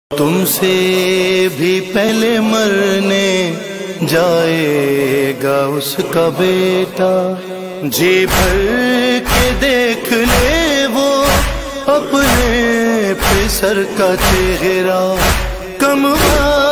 तुमसे भी पहले मरने जाएगा उसका बेटा। जी भर के देख ले वो अपने पे सर का चेहरा। कमवा